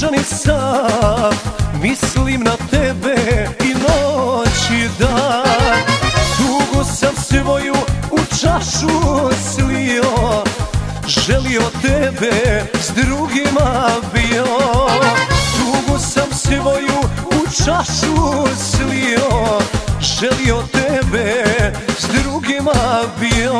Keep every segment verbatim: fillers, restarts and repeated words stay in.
tužan i sam, mislim na tebe i noć i dan. Dugo sam svoju u čašu slio, želio tebe s drugima bio. Dugo sam svoju u čašu slio, želio tebe s drugima bio.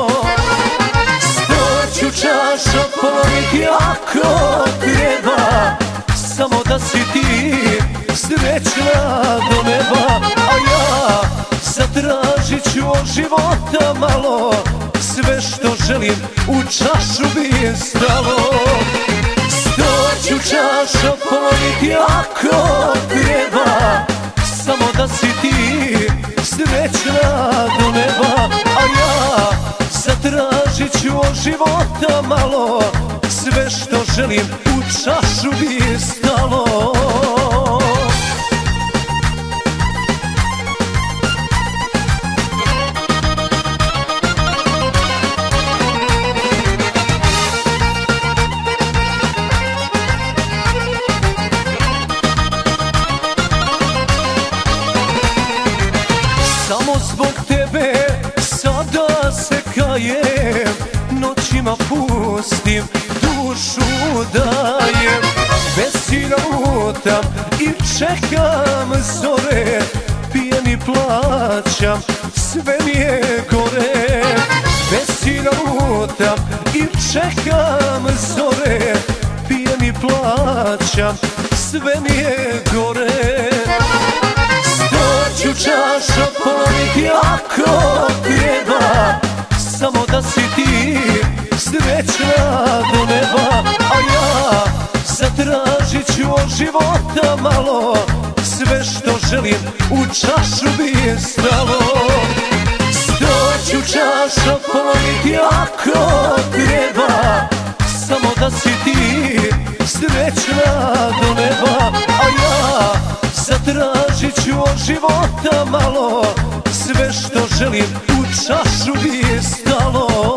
Sto ću čaša polomiti ako treba, samo da si ti srećna do neba. A ja zatražit ću od života malo, sve što želim u čašu bi stalo. Sto ću čaša polomiti ako treba, samo da si ti srećna do neba. A ja zatražit ću od života malo, sve što želim u čašu bi stalo. Samo zbog tebe sada se kajem, noćima pustim, dušu dajem. Bez sina lutam i čekam zore, pijem i plaćam, sve mi je gore. Bez sina lutam i čekam zore, pijem i plaćam, sve mi je gore. Ću čaša polomiti ako treba, samo da si ti srećna do neba. A ja zatražit ću od života malo, sve što želim u čašu bi stalo. Sto ću čaša polomiti ako treba, samo da si ti srećna do neba. A ja zatražit ću od života malo, sve što želim u čašu bi stalo.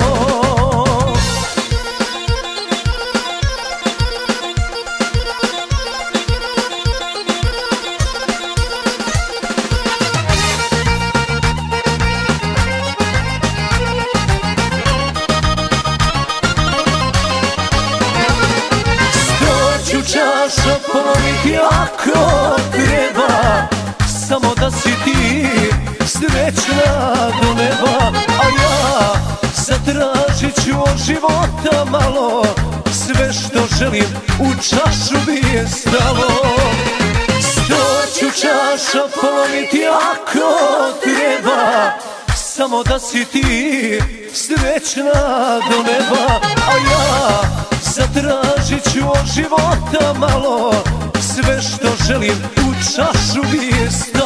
Sto ću čaša polomiti ako treba, samo da si ti srećna do neba. A ja zatražit ću od života malo, sve što želim u čašu bi stalo. Sto ću čaša polomiti ako treba, samo da si ti srećna do neba. A ja zatražit ću od života malo, sve što želim u čašu bi stalo.